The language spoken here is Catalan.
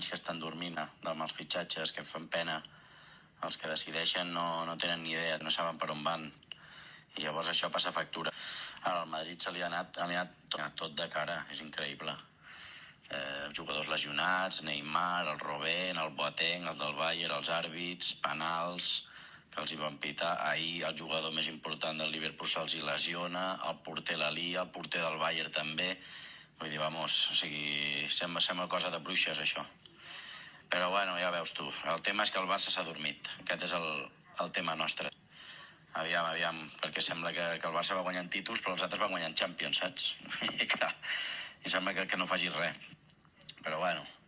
anys que estan dormint amb els fitxatges, que fan pena. Els que decideixen no tenen ni idea, no saben per on van. I llavors això passa factura. Ara al Madrid se li ha anat tot de cara, és increïble. Jugadors lesionats, Neymar, el Robben, el Boateng, el del Bayern, els àrbits, penals que els hi van pitar. Ahir el jugador més important del Liverpool se'ls hi lesiona, el porter la lia, el porter del Bayern també. Vull dir, vamos, o sigui, sembla cosa de bruixes, això. Però bueno, ja veus tu, el tema és que el Barça s'ha dormit. Aquest és el tema nostre. Aviam, perquè sembla que el Barça va guanyant títols, però els altres van guanyant Champions, saps? I sembla que no faci res. Però bueno,